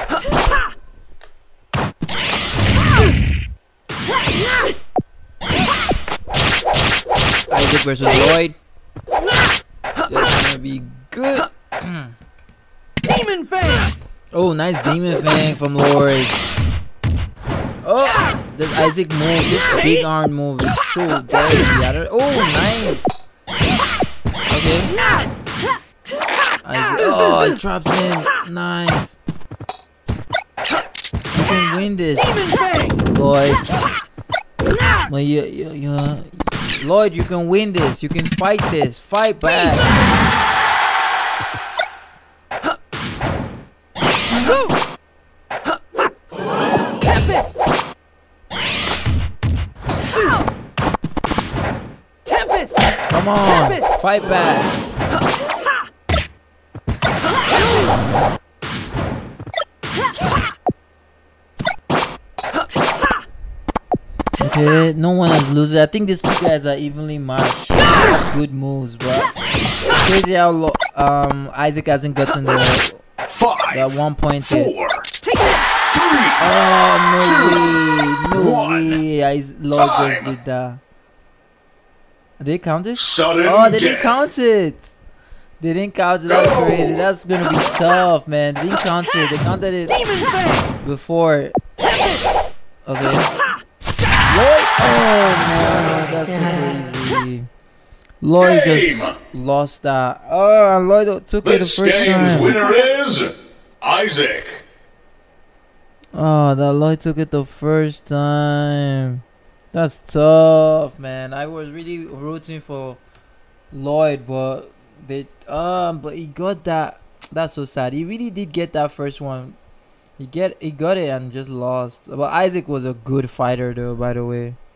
Isaac versus Lloyd. That's gonna be good. Demon Fang! Oh, nice Demon Fang from Lloyd. Oh, does Isaac move? This big arm move is so deadly. Oh, nice. Okay. Isaac. Oh, it drops him. Nice. You can win this. Lloyd. Well, Lloyd, you can win this. You can fight this. Fight back. Tempest! Tempest! Come on. Tempest! Fight back. Okay, no one is losing. I think these two guys are evenly matched. Good moves, bro. It's crazy how Isaac hasn't gotten the 1 point. 4, 3, Oh, no 2, way. No 1. way. Lloyd just Time. did that. Did they count it? Sudden Oh, they didn't death. count it. They didn't count it. That's crazy. That's gonna be tough, man. They didn't count it. They counted it before. Okay. Lloyd. Oh no, that's so crazy. Lloyd just lost that. Oh, Lloyd took it the This first game's time. winner is Isaac. Oh, that Lloyd took it the first time. That's tough, man. I was really rooting for Lloyd, but he got that. That's so sad. He really did get that first one. He got it and just lost. But Isaac was a good fighter, though. By the way.